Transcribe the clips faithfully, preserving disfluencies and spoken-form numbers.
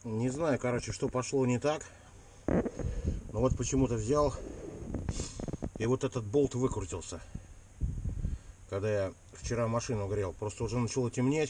Не знаю, короче, что пошло не так. Но вот почему-то взял, и вот этот болт выкрутился. Когда я вчера машину грел. Просто уже начало темнеть.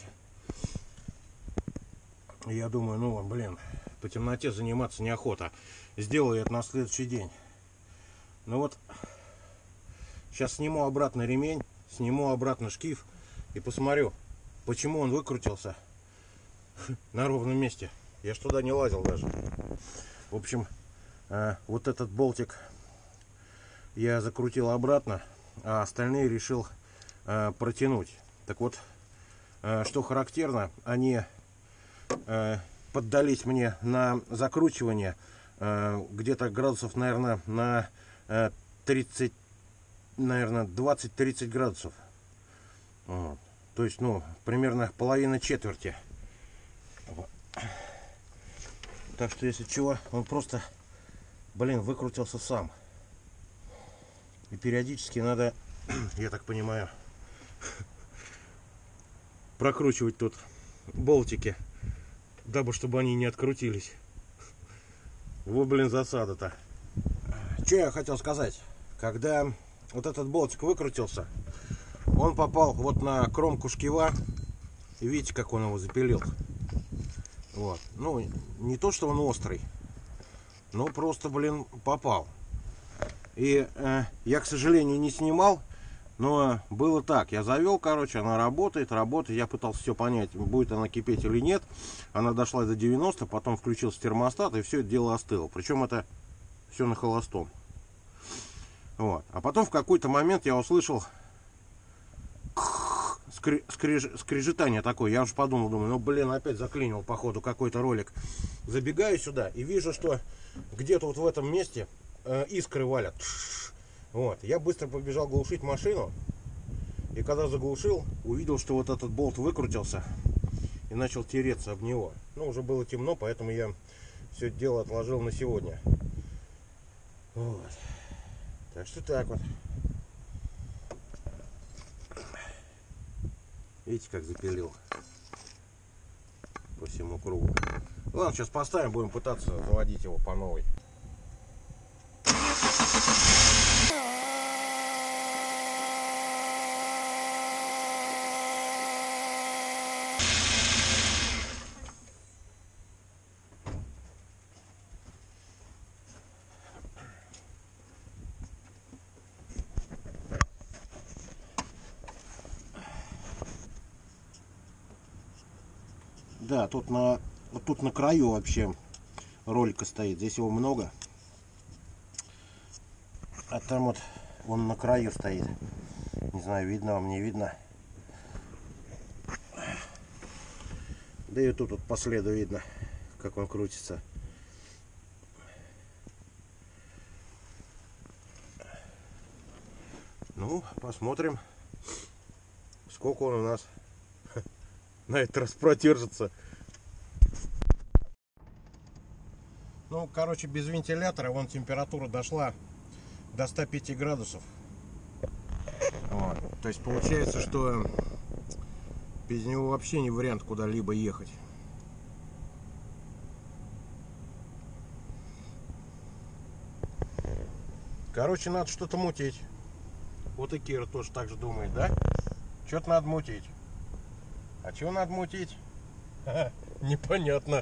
И я думаю, ну, блин, по темноте заниматься неохота. Сделаю я это на следующий день. Ну вот, сейчас сниму обратно ремень, сниму обратно шкив и посмотрю, почему он выкрутился на ровном месте. Я ж туда не лазил даже. В общем, вот этот болтик я закрутил обратно, а остальные решил протянуть. Так вот, что характерно, они поддались мне на закручивание где-то градусов, наверное, на тридцать, наверное, двадцать-тридцать градусов. Вот. То есть, ну, примерно половина четверти. Вот. Так что, если чего, он просто, блин, выкрутился сам. И периодически надо, я так понимаю, прокручивать тут болтики, дабы чтобы они не открутились. Вот, блин, засада-то. Что я хотел сказать? Когда вот этот болтик выкрутился, он попал вот на кромку шкива. И видите, как он его запилил. Вот. Ну, не то, что он острый, но просто, блин, попал. И э, я, к сожалению, не снимал, но было так. Я завел, короче, она работает, работает. Я пытался все понять, будет она кипеть или нет. Она дошла до девяноста, потом включился термостат, и все это дело остыло. Причем это все на холостом. Вот. А потом в какой-то момент я услышал скри скриж скрежетание такое. Я уже подумал, думаю, ну, блин, опять заклинил, походу, какой-то ролик. Забегаю сюда и вижу, что где-то вот в этом месте э, искры валят. Вот. Я быстро побежал глушить машину. И когда заглушил, увидел, что вот этот болт выкрутился и начал тереться об него. Ну, уже было темно, поэтому я все это дело отложил на сегодня. Вот. Так что так вот. Видите, как запилил по всему кругу. Ладно, сейчас поставим, будем пытаться заводить его по новой. Да, тут на, вот тут на краю вообще ролика стоит. Здесь его много. А там вот он на краю стоит. Не знаю, видно вам, не видно. Да и тут вот по следу видно, как он крутится. Ну, посмотрим, сколько он у нас на этот раз продержится. Ну, короче, без вентилятора вон температура дошла до ста пяти градусов. Вот. То есть получается, что без него вообще не вариант куда-либо ехать. Короче, надо что-то мутить. Вот и Кира тоже так же думает, да? Что-то надо мутить. А чего надо мутить? А, непонятно.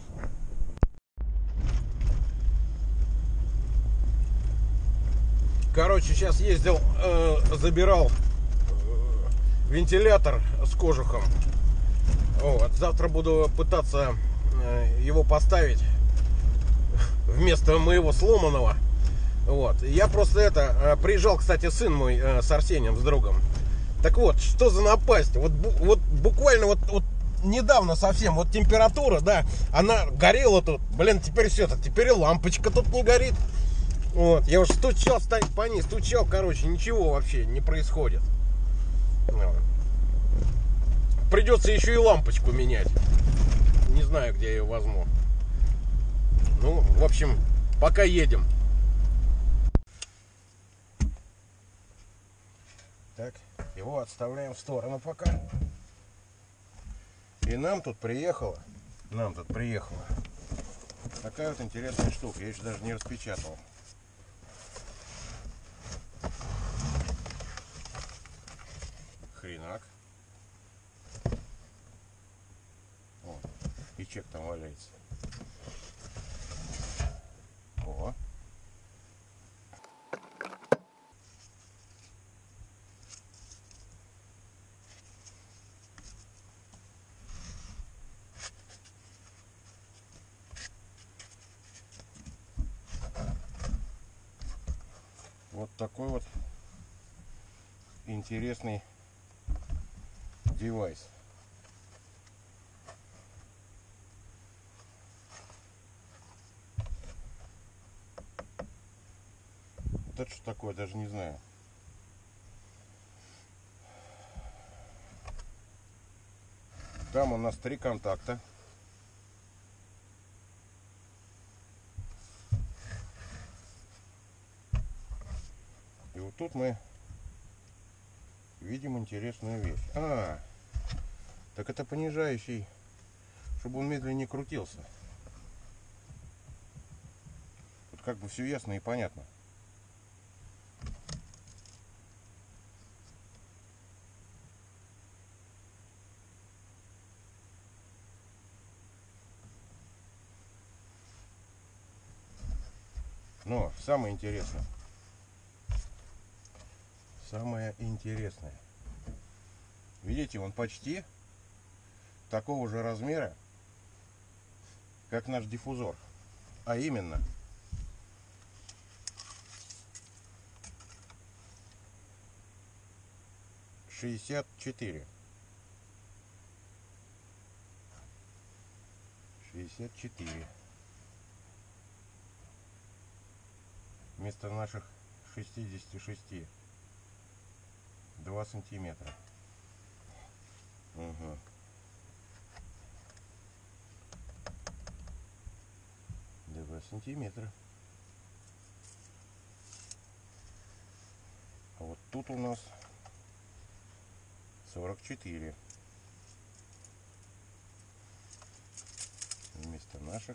Короче, сейчас ездил, э, забирал э, вентилятор с кожухом. Вот. Завтра буду пытаться э, его поставить вместо моего сломанного. Вот. Я просто это... Э, приезжал, кстати, сын мой э, с Арсением, с другом. Так вот, что за напасть? Вот, вот буквально вот, вот недавно совсем, вот температура, да, она горела тут. Блин, теперь все это, теперь и лампочка тут не горит. Вот, я уже стучал, стоит по ней, стучал, короче, ничего вообще не происходит. Вот. Придется еще и лампочку менять. Не знаю, где я ее возьму. Ну, в общем, пока едем. Так, его отставляем в сторону пока. И нам тут приехало, нам тут приехало Такая вот интересная штука. Я еще даже не распечатал. Хренак. О, и чек там валяется. О. Вот такой вот интересный девайс. Вот это что такое, даже не знаю. Там у нас три контакта. И вот тут мы видим интересную вещь. А, так это понижающий, чтобы он медленнее крутился. Тут как бы все ясно и понятно. Но самое интересное, самое интересное, видите, он почти такого же размера, как наш диффузор, а именно шестьдесят четыре. шестьдесят четыре. Вместо наших шестидесяти шести два сантиметра. Угу. два сантиметра. А вот тут у нас сорок четыре. Вместо наших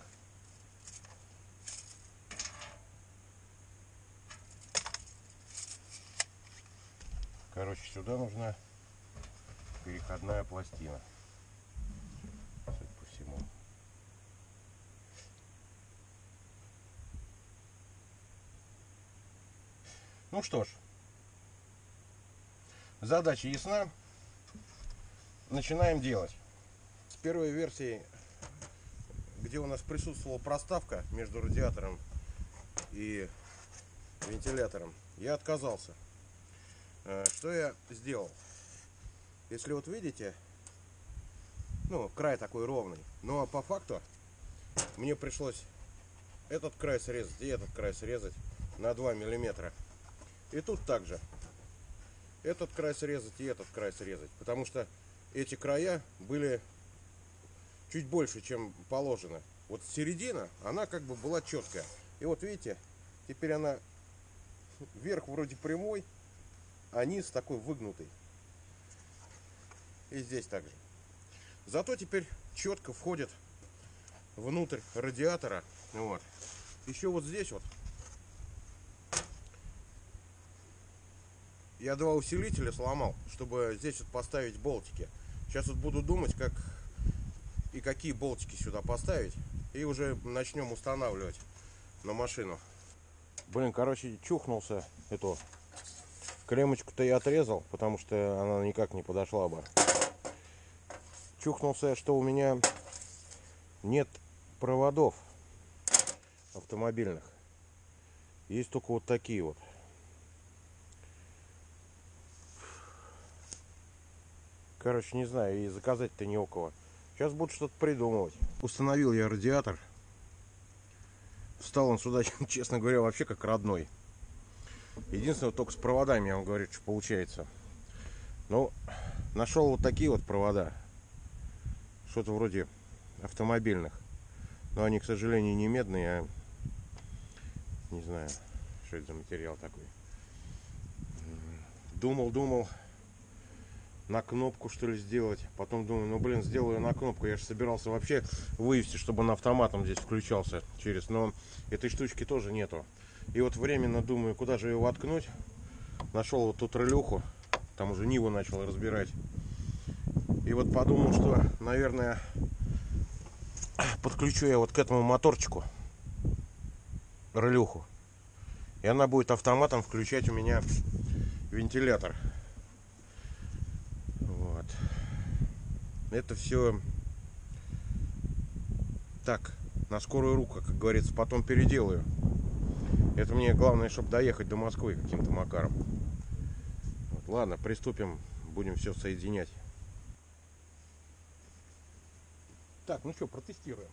короче, сюда нужна переходная пластина, судя по всему. Ну что ж, задача ясна. Начинаем делать. С первой версии, где у нас присутствовала проставка между радиатором и вентилятором, я отказался. Что я сделал? Если вот видите, ну, край такой ровный, но по факту мне пришлось этот край срезать и этот край срезать на два миллиметра. И тут также этот край срезать и этот край срезать, потому что эти края были чуть больше, чем положено. Вот середина, она как бы была четкая. И вот видите, теперь она вверх вроде прямой, а низ такой выгнутый. И здесь также. Зато теперь четко входит внутрь радиатора. Вот. Еще вот здесь вот я два усилителя сломал, чтобы здесь вот поставить болтики. Сейчас вот буду думать, как и какие болтики сюда поставить. И уже начнем устанавливать на машину. Блин, короче, чухнулся эту кремочку-то я отрезал, потому что она никак не подошла бы. Чухнулся, что у меня нет проводов автомобильных. Есть только вот такие вот. Короче, не знаю, и заказать-то не у кого. Сейчас буду что-то придумывать. Установил я радиатор. Встал он сюда, честно говоря, вообще как родной. Единственное, только с проводами, я вам говорю, что получается. Ну, нашел вот такие вот провода. Что-то вроде автомобильных. Но они, к сожалению, не медные, а не знаю, что это за материал такой. Думал, думал. на кнопку, что ли, сделать. Потом думаю, ну, блин, сделаю на кнопку. Я же собирался вообще вывести, чтобы он автоматом здесь включался через. Но этой штучки тоже нету. И вот временно думаю, куда же его воткнуть. Нашел вот тут релюху. Там уже Ниву начал разбирать. И вот подумал, что, наверное, подключу я вот к этому моторчику релюху. И она будет автоматом включать у меня вентилятор. Вот. Это все так, на скорую руку, как говорится, потом переделаю. Это мне главное, чтобы доехать до Москвы каким-то макаром. Вот, ладно, приступим, будем все соединять. Так, ну что, протестируем.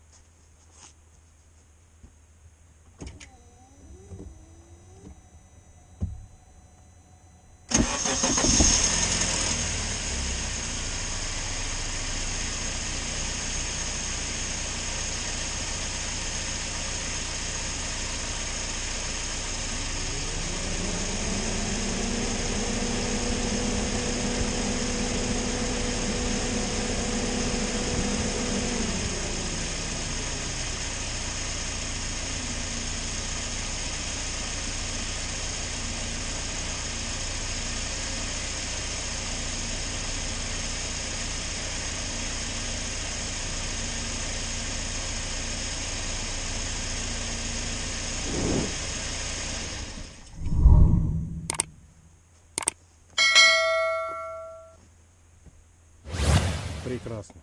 Прекрасно.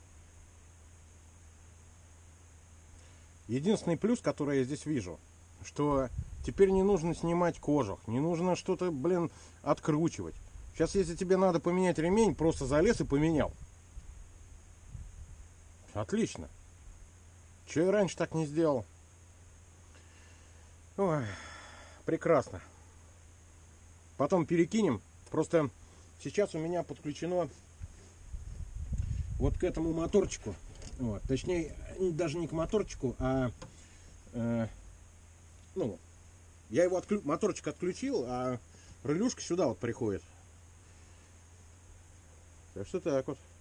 Единственный плюс, который я здесь вижу, что теперь не нужно снимать кожух, не нужно что-то, блин, откручивать. Сейчас, если тебе надо поменять ремень, просто залез и поменял. Отлично. Чего я раньше так не сделал? Ой, прекрасно. Потом перекинем. Просто сейчас у меня подключено вот к этому моторчику. Вот, точнее, даже не к моторчику, а э, ну, я его отклю... моторчик отключил, а релюшка сюда вот приходит. Так что так вот.